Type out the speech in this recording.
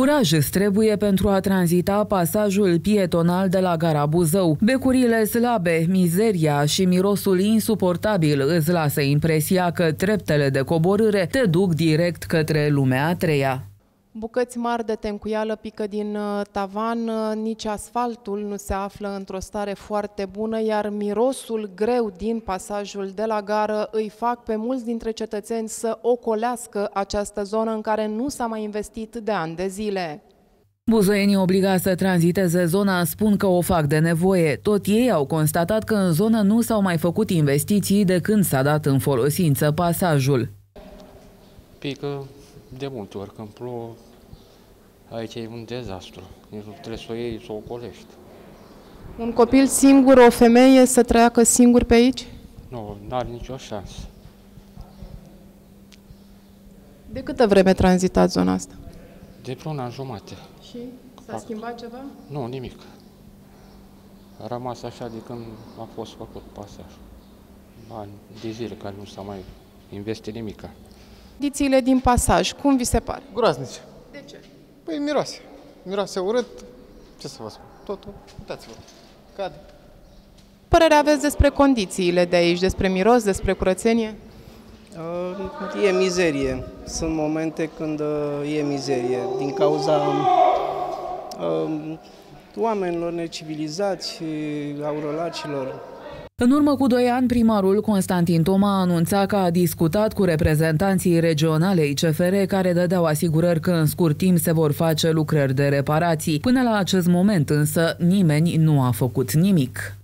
Curaj îți trebuie pentru a tranzita pasajul pietonal de la gara Buzău. Becurile slabe, mizeria și mirosul insuportabil îți lasă impresia că treptele de coborâre te duc direct către lumea a treia. Bucăți mari de tencuială pică din tavan, nici asfaltul nu se află într-o stare foarte bună, iar mirosul greu din pasajul de la gară îi fac pe mulți dintre cetățeni să ocolească această zonă în care nu s-a mai investit de ani de zile. Buzoienii obligați să tranziteze zona spun că o fac de nevoie. Tot ei au constatat că în zonă nu s-au mai făcut investiții de când s-a dat în folosință pasajul. Pică de multe ori când plouă, aici e un dezastru. Trebuie să o iei, să o ocolești. Un copil singur, o femeie să trăiască singur pe aici? Nu, n-are nicio șansă. De câtă vreme tranzitați zona asta? De vreo un an jumate. Și s-a schimbat ceva? Nu, nimic. A rămas așa de când a fost făcut pasajul. Ani de zile care nu s-a mai investit nimic. Condițiile din pasaj, cum vi se pare? Groaznice. De ce? Păi miroase. Miroase urât. Ce să vă spun? Totul, uitați-vă. Cade. Părere aveți despre condițiile de aici, despre miros, despre curățenie? E mizerie. Sunt momente când e mizerie din cauza oamenilor necivilizați, aurolacilor. În urmă cu 2 ani, primarul Constantin Toma anunța că a discutat cu reprezentanții regionalei CFR care dădeau asigurări că în scurt timp se vor face lucrări de reparații. Până la acest moment însă nimeni nu a făcut nimic.